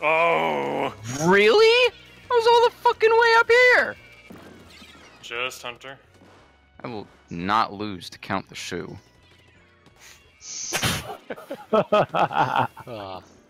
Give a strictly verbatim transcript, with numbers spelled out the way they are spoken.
Oh! Really? I was all the fucking way up here! Just Hunter. I will not lose to count the shoe. Oh.